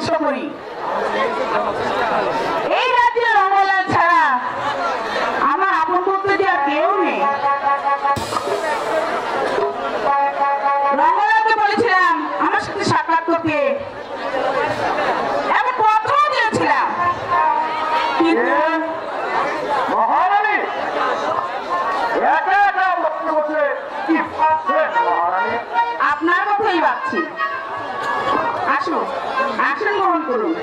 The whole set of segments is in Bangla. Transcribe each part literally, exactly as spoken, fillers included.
ধ্বংস করি। এই রাজ্যে রঙ্গলাল ছাড়া আমার আপন বলতে যে আর কেউ নেই। রঙ্গলালকে বলেছিলাম আমার সাথে সাক্ষাৎ করতে, আমি পত্র দিয়েছিলাম, কিন্তু মহারানী একা একা বসে বসে কি ভাবছেন মহারানী? আপনার কথাই ভাবছি। আসুন, আসন গ্রহণ করুন।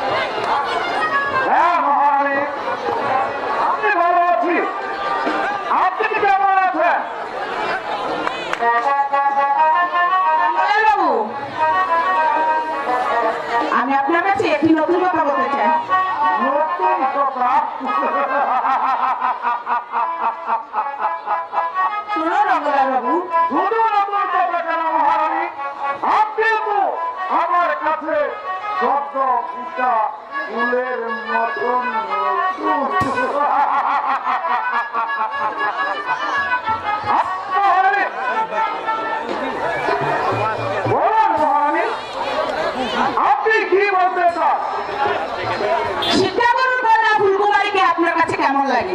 হ্যাঁ মহারানী, আমি ভালো আছি। আপনি কেমন আছেন? বাবু, আমি আপনার কাছে একটি নতুন কথা বলতে চাই। নতুন কথা? শুনুন রঙ্গলাল বাবু, শুধু নতুন কথা কেন মহারানী? আপনি তো আমার কাছে শব্দ পিতা ফুলের মতন মহারানী, বলুন মহারানী, আপনি কি বলতে চান? শিক্ষাগুরুর কন্যা ফুলকুমারীকে আপনার কাছে কেমন লাগে?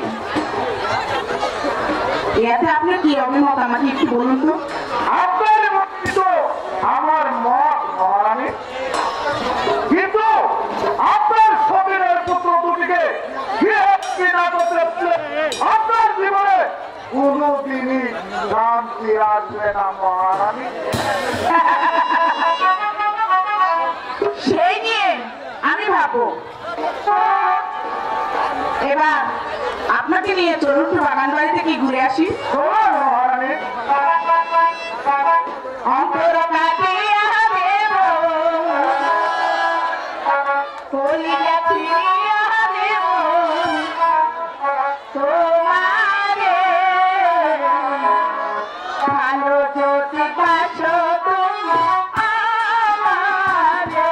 এতে আপনার কি অভিমত আমাকে একটু বলুন তো। আপনার মত তো আমার মত মহারানী, কিন্তু আপনার শরীরের পুত্র দুটিকে বিনা করতে আপনার জীবনে কোনদিনই শান্তি আসবে না মহারানী। সেই নিয়ে আমি ভাবো। এবার আপনাকে নিয়ে চলুন বাগান বাড়ি থেকে ঘুরে আসি। চলুন মহারানী। অন্তর কাটিয়া দেব, কলিজা ছিঁড়িয়া দেব তোমারে, ভালো যদি বাসো তুমি আমারে,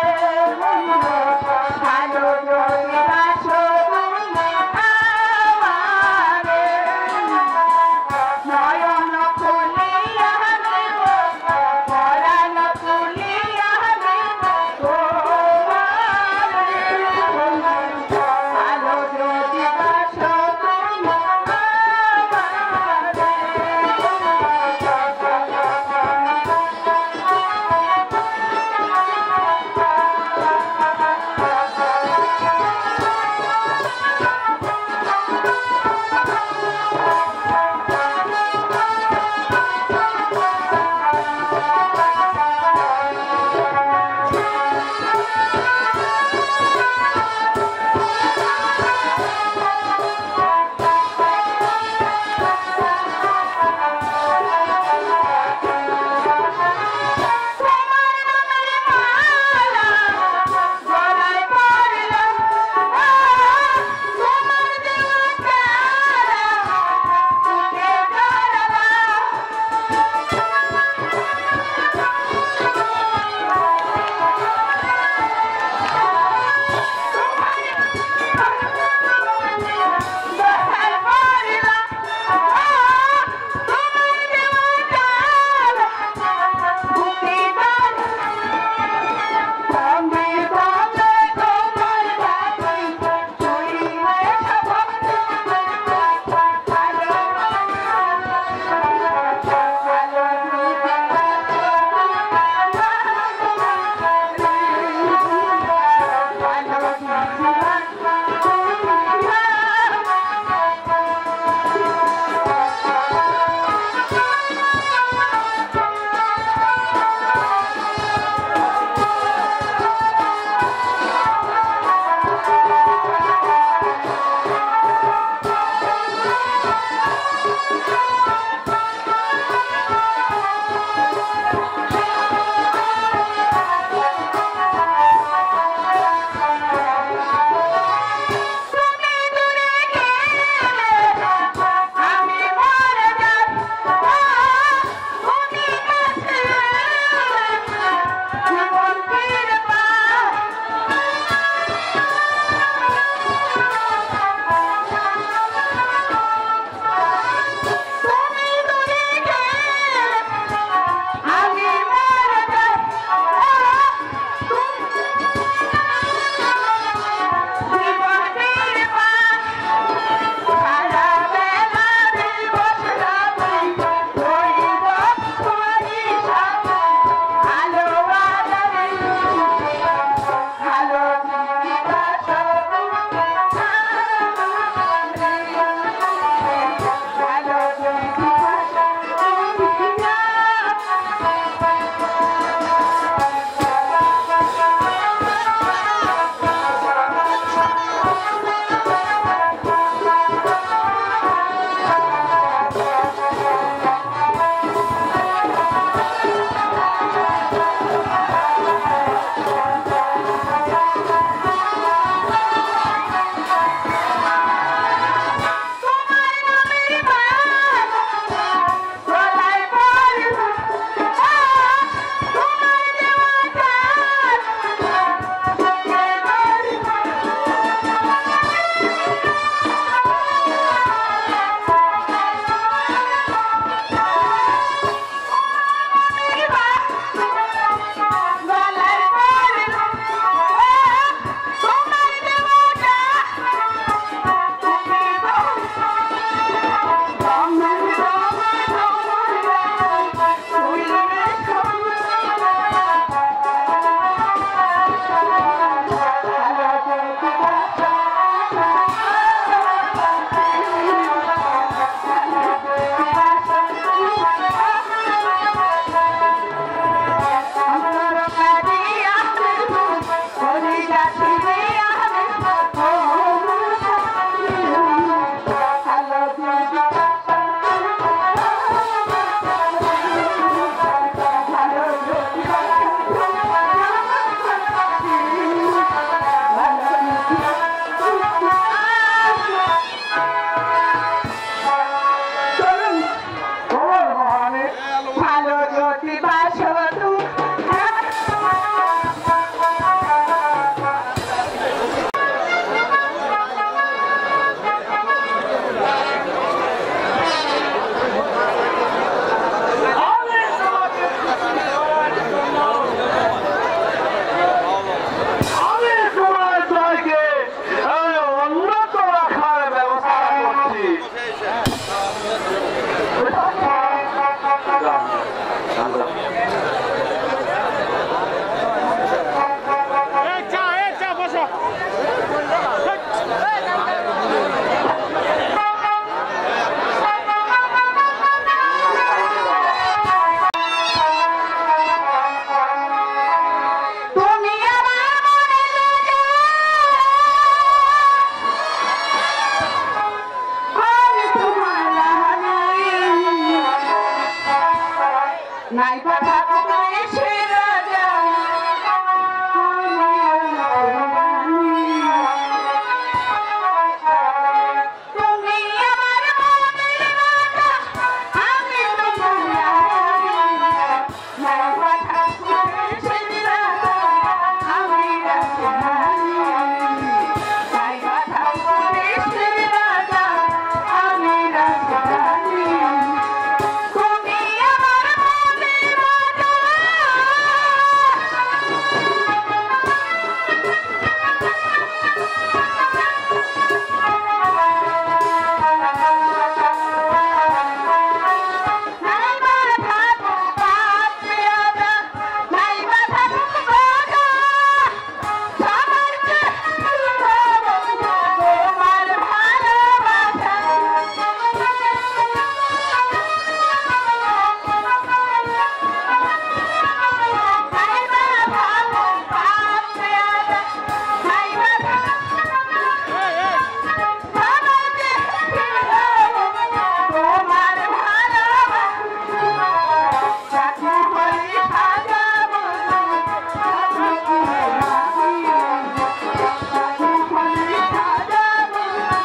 ভালো যদি বাসো তুমি আমারে, নয় নাই কথা কইছে রাজা তুমি আমার মনের রাজা আমি তোমার নাই কথা কইছে রাজা আমি রাজরানী নাই কথা কইছে রাজা আমি রাজরানী তুমি আমার মনের রাজা নাই বাধা তোমার পেয়াদা নাই বাধা তোমার আমার তোমার ভালোবাসা নাই বাধা তোমার পেয়াদা নাই বাধা তোমার ভালোবাসা বলি সাজাবো বলি সাজাবো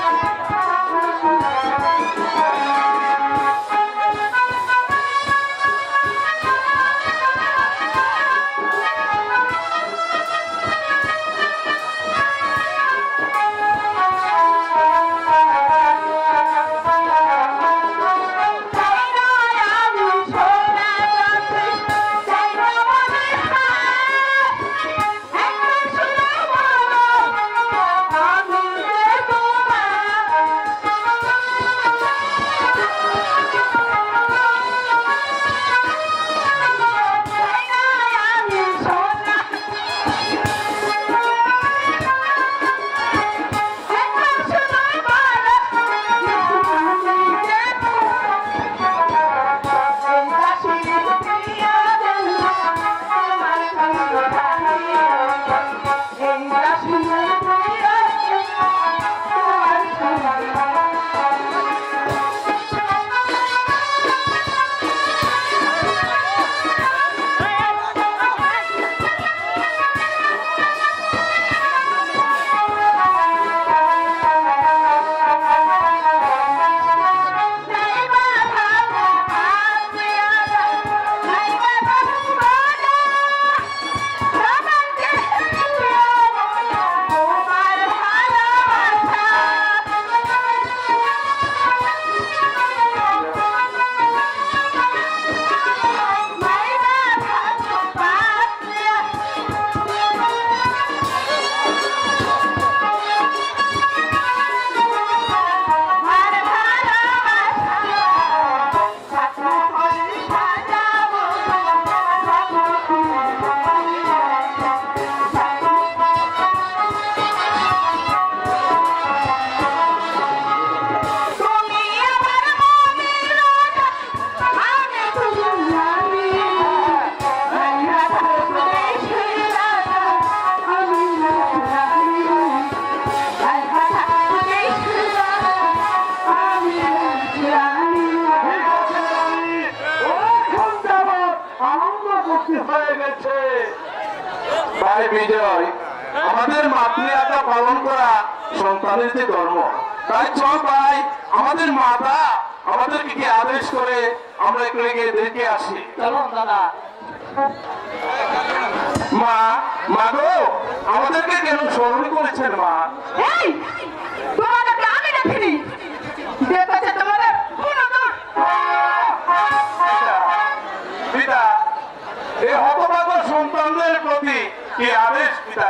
ভাই বিজয়, আমাদের মাতৃত্ব পালন করা সন্তানের যে ধর্ম, তাই চল ভাই আমাদের মাতা আমাদেরকে কি আদেশ করে আমরা একটু গিয়ে দেখে আসি। চলো দাদা। মা, মা গো, আমাদেরকে কেন স্মরণ করেছেন মা? এই তোমাদেরকে আমি দেখিনি, দেখেছে তোমাদের পুনর্দর পিতা, এই হতভাগ্য সন্তানদের প্রতি কি আদেশ পিতা?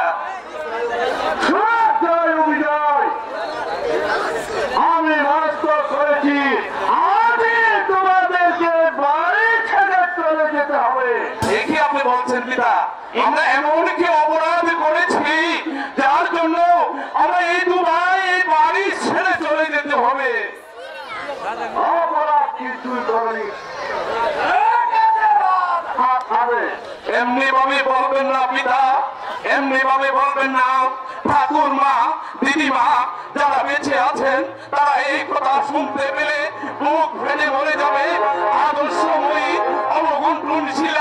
জয় বিজয়, আমি বাস্তব করেছি, আজই তোমাদেরকে বাড়ি ছেড়ে চলে যেতে হবে। দেখি আপনি বলছেন পিতা, আমরা এমন কি অপরাধ করেছি যার জন্য আমরা এই দু ভাই এই বাড়ি ছেড়ে চলে যেতে হবে? অপরাধ কিছুই করেনি। এমনি ভাবে বলবেন না পিতা, এমনি ভাবে বলবেন না। ঠাকুর মা, দিদিমা যারা বেঁচে আছেন তারা এই কথা শুনতে পেলে মুখ ফেটে মরে যাবে। আদর্শময়ী অবগুণ ছিল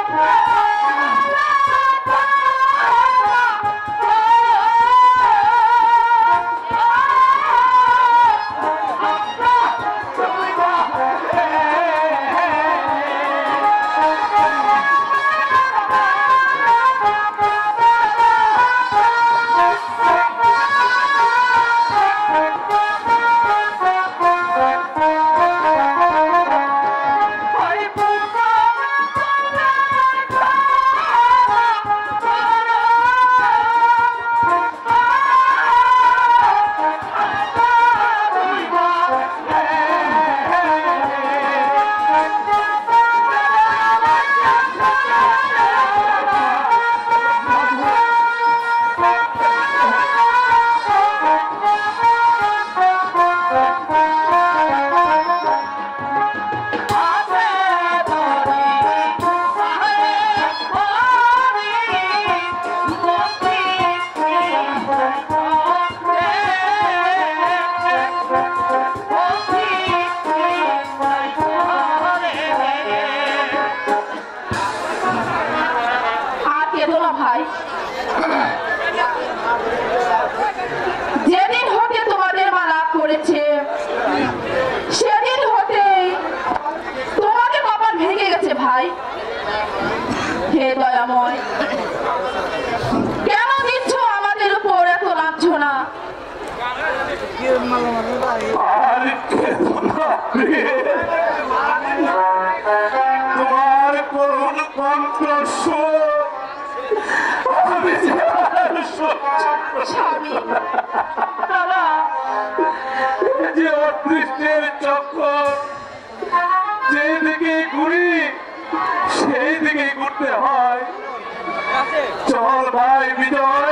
যেদিন হতে তোমাদের মালা করেছে সেদিন হতে তোমাদের কপাল ভেঙে গেছে ভাই। হে দয়াময়, কেন দিচ্ছ আমাদের উপর এত লাঞ্ছনা? তোমার করুণ কণ্ঠ আমি স্বামী, যে অদৃষ্টের চক্কর যেদিকে ঘুরি সেই দিকে ঘুরতে হয়। চল ভাই বিজয়,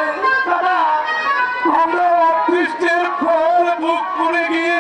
আমরা অদৃষ্টের ফল ভোগ করে গিয়ে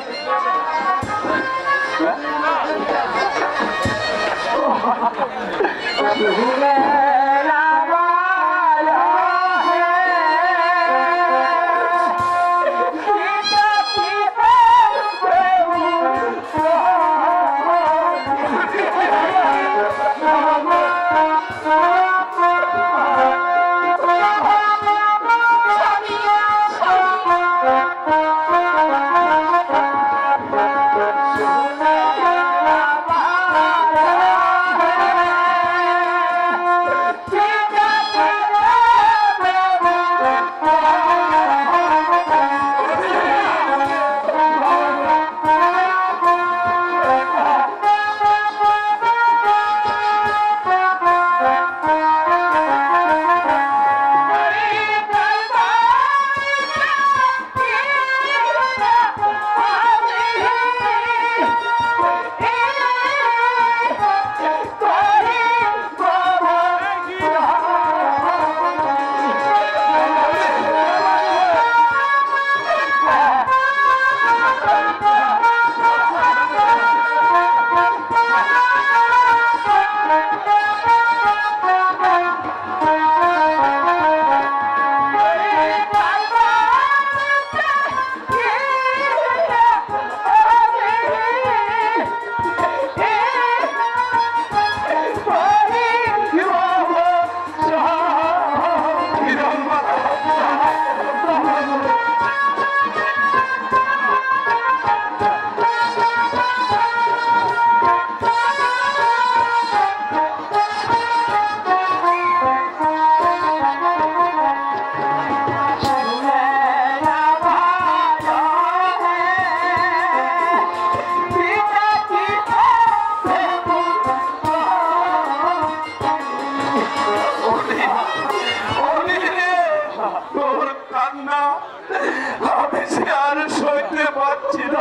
আমি সে আর সইতে পারছি না।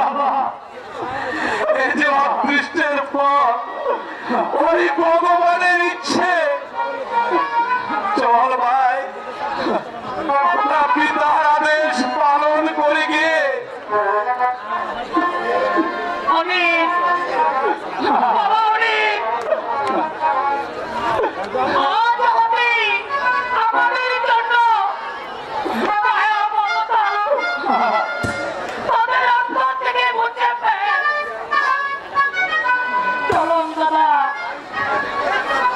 এই যে অদৃষ্টের ফল, ওই ভগবানের ইচ্ছে। চল ভাই, আমরা পিতার আদেশ পালন করে গিয়ে অনেক বাবা, অনেক আজ হবে আমাদের জন্য দয়া মমতা তাদের অন্তর থেকে মুছে ফেল। চলুন দাদা,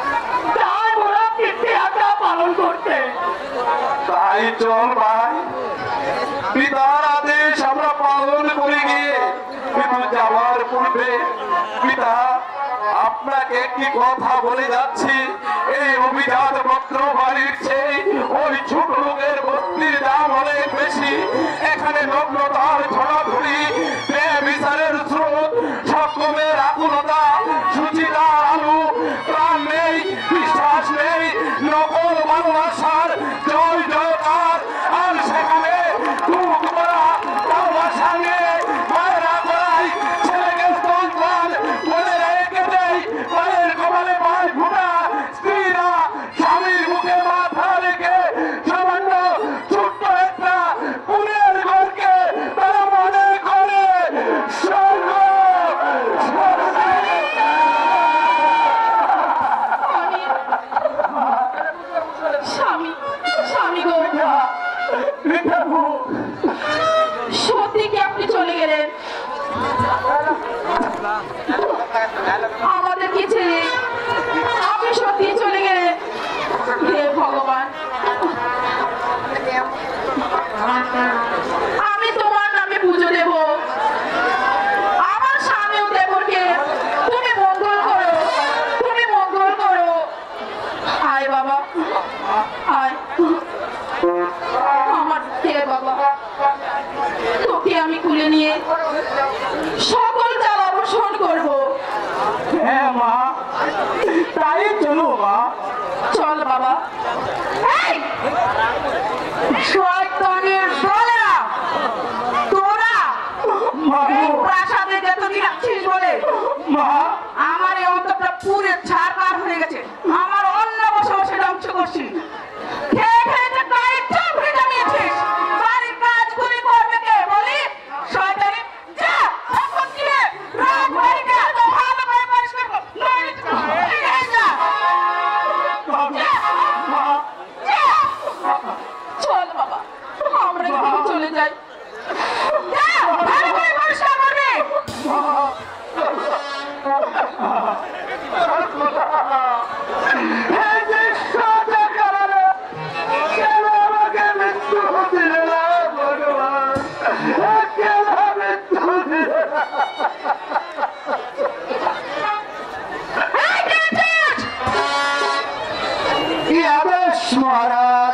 তাই চল ভাই, পিতার আদেশ আমরা পালন করে গিয়ে কিন্তু যাওয়ার পূর্বে পিতা আপনাকে একটি কথা বলে যাচ্ছি। এই অভিজাত পত্র বাড়ির চেয়ে ওই ছোট লোকের বস্তির দাম অনেক বেশি। এখানে নগ্নতার ছড়াছড়ি, বিচারের স্রোত, সকমের আকুলতা, সুচিতার আলু, প্রাণ নেই, বিশ্বাস নেই, নকল ভালোবাসার জয় জয়কার। আর সেখানে দুঃখ করা ভালোবাসা নিয়ে মায়েরা করাই ছেলেকে স্তন বলে রেখে দেয়। মায়ের কপালে মায় ফোটা, স্ত্রীরা স্বামীর মুখে মাথা রেখে সামান্য ছোট্ট একটা পুনের ঘরকে তারা মনে করে স্বর্গ। স্বামী, স্বামী গো, সত্যি কি আপনি চলে গেলেন আমাদেরকে ছেড়ে? আপনি সত্যি চলে গেলেন? হে ভগবান, আমি তোমার নামে পুজো দেব। আমার স্বামী ও দেবরকে তুমি মঙ্গল করো, তুমি মঙ্গল করো। আয় বাবা, আয় আমার হে বাবা, তোকে আমি কুলে নিয়ে সকল জ্বালা অবসান করবো। হ্যাঁ মা, তাই চলো মা। চল বাবা। এই শয়তানের দলেরা, তোরা এই প্রাসাদে যতদিন আছিস বলে মা, আমার এই অন্তরটা পুরে ছাড়খাড় হয়ে গেছে। আমার অন্য বসে বসে ধ্বংস করছিস, খেয়ে খেয়ে যে গায়ের চামড়ি জমিয়েছিস। বাড়ির কাজগুলি করবে কে বলি? শয়তানি, যা এখন গিয়ে রাত বাড়িতে ভালো করে পরিষ্কার কর। নইলে তো এই যা। চল বাবা, আমরা এখানে চলে যাই। যা, ভালো করে পরিষ্কার করবে। মহারাজ,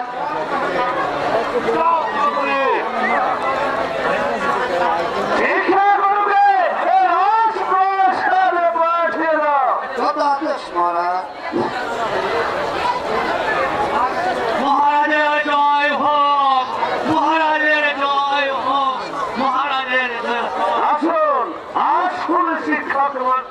মহারাজের জয় হোক, মহারাজের জয় হোক, মহারাজের জয় হোক। আসুন আসুন শিক্ষক,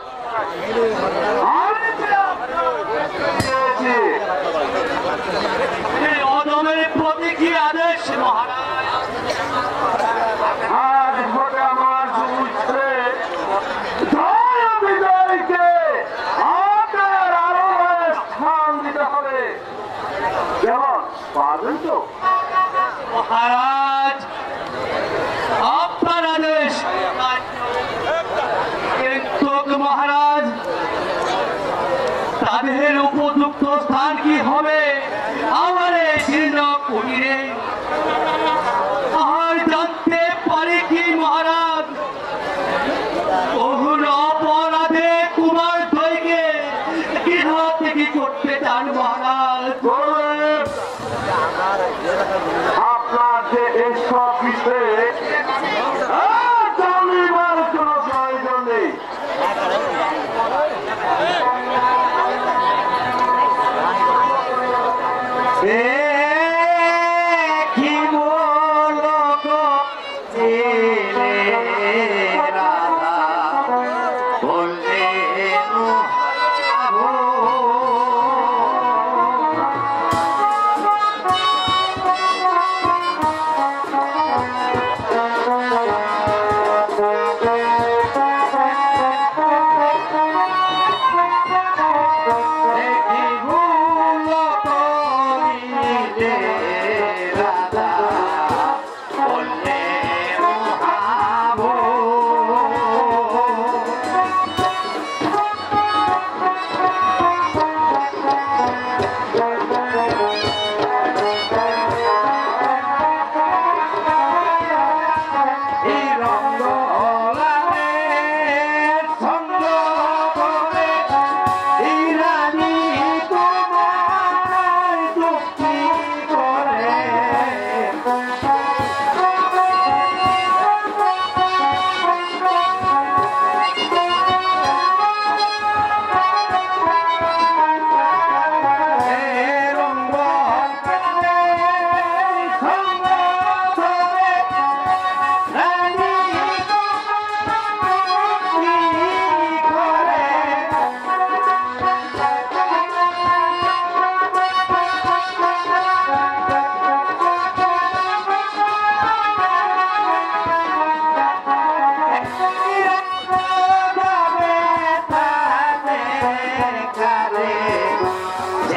এই অদমের প্রতি কি আদেশ মহারাজ? আজ ভোটে আমার বুঝছে জয় বিজয়কে আপনার আরো স্থান দিতে হবে। কেমন পাবেন তো? মহারাজ আপনার আদেশ, কিন্তু মহারাজ তাদের উপযুক্ত স্থান কি হবে আমার এই জীর্ণ কুটিরে? আর জানতে পারি কি মহারাজ বহু অপরাধে কুমার দইকে গৃহ থেকে করতে চান মহারাজ? আপনার যে এসব বিষয়ে জানিবার কোন প্রয়োজন নেই। কি বলক ছেলে রাধা বললেন কি ভুল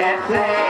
গেছে